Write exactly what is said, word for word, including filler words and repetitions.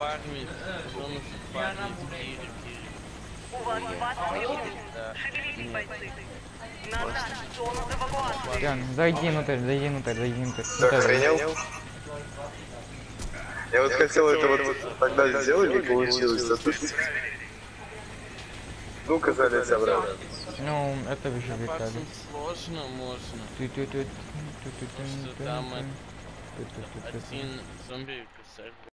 Фармить, зону фармить, кири, кири. У вас двадцать минут. Шевелитесь, бойцы. Назад, зону эвакуации. Ян, зайди внутрь, зайди внутрь, зайди внутрь. Ты охренел? Я вот хотел это вот тогда сделать, не получилось, а тут... Ну-ка, залезь обратно. Ну, это еще Копаться Виталий. сложно, можно. Ты-ты-ты, Потому что там один зомби кусает.